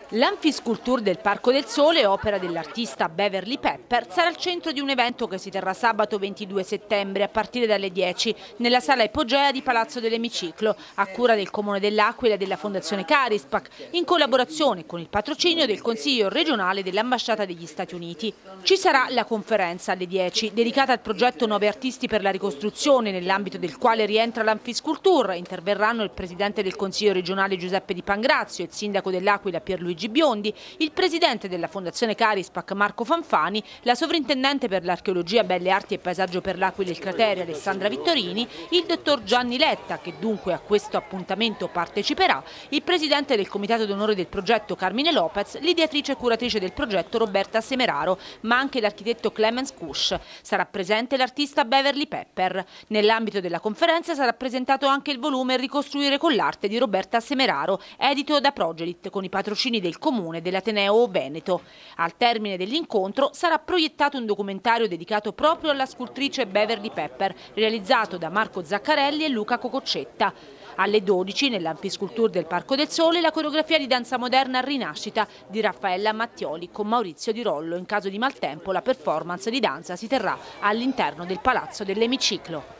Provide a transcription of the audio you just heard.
L'Anfisculture del Parco del Sole, opera dell'artista Beverly Pepper, sarà al centro di un evento che si terrà sabato 22 settembre a partire dalle 10 nella sala Ipogea di Palazzo dell'Emiciclo, a cura del Comune dell'Aquila e della Fondazione Carispac, in collaborazione con il patrocinio del Consiglio regionale dell'Ambasciata degli Stati Uniti. Ci sarà la conferenza alle 10, dedicata al progetto 9 artisti per la ricostruzione, nell'ambito del quale rientra l'Anfisculture. Interverranno il presidente del Consiglio regionale Giuseppe Di Pangrazio, il sindaco dell'Aquila Pierluigi Biondi, il presidente della Fondazione Carispac Marco Fanfani, la sovrintendente per l'archeologia, belle arti e paesaggio per l'Aquila e il cratere Alessandra Vittorini, il dottor Gianni Letta, che dunque a questo appuntamento parteciperà, il presidente del comitato d'onore del progetto Carmine Lopez, l'ideatrice e curatrice del progetto Roberta Semeraro, ma anche l'architetto Clemens Kusch. Sarà presente l'artista Beverly Pepper. Nell'ambito della conferenza sarà presentato anche il volume Ricostruire con l'arte di Roberta Semeraro, edito da Progelit, con i patrocini del Comune dell'Ateneo Veneto. Al termine dell'incontro sarà proiettato un documentario dedicato proprio alla scultrice Beverly Pepper, realizzato da Marco Zaccarelli e Luca Cococcetta. Alle 12, nell'Anfisculture del Parco del Sole, la coreografia di danza moderna Rinascita di Raffaella Mattioli con Maurizio Di Rollo. In caso di maltempo la performance di danza si terrà all'interno del Palazzo dell'Emiciclo.